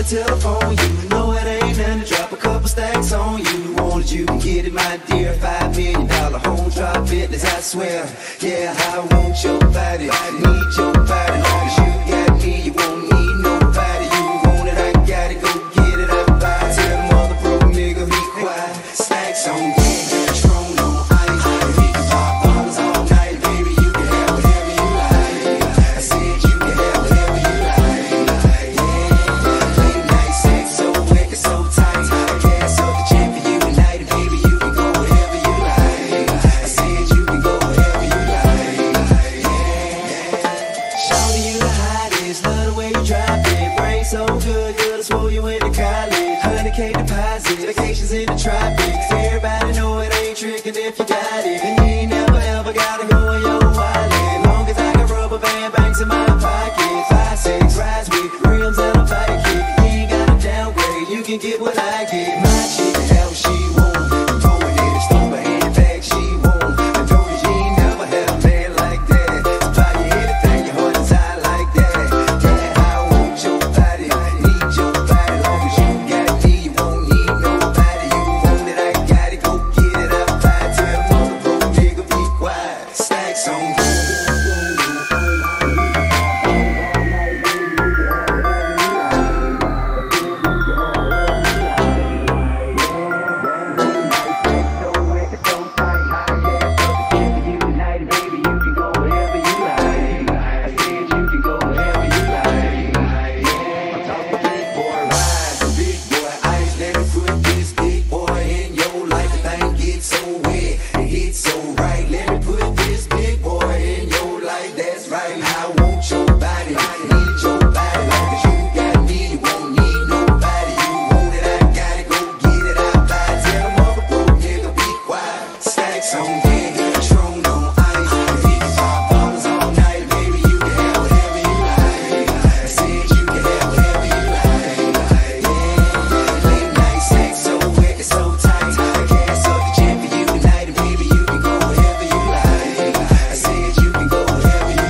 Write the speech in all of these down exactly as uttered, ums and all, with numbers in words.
telephone. You know it ain't nothing to drop a couple stacks on you. Want it, you can get it, my dear. Five million dollar home drop fitness, I swear. Yeah, I want your body, need your body. Long as you got me, you won't need nobody. You want it, I got it, go get it, I buy it. Tell the mother broke nigga be quiet. Stacks on deck, Patron on ice. We can pop bottles all night, baby. You can have whatever you like. I said you can have whatever you like. Yeah, late night sex so wicked, so tight. I gas up the gym for you tonight, baby. You can go wherever you like. I said you can go wherever you like. Yeah, shawty, you the hottest. Love the way you drop it. Brain so good, good, I swore you into college. one hundred K deposit, vacations in the tropics. Everybody know it ain't tricking if you got it. And you ain't never ever gotta go in your wallet. Long as I got rubber band banks in my pocket. Five, six, rides with rims and a bike kick. You ain't gotta downgrade, you can get what I get. My chick can have what she want. You go in there, store my handbag she want. I know that you ain't never had a man like that. So buy you anything, your heart is high like that. Yeah, I want your body, need your body. Long as you got me, you won't need nobody. You want it, I got it, go get it, I buy it. Tell the mother broke nigga be quiet. Stacks on you.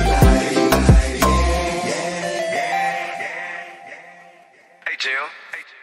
Hey, Jill.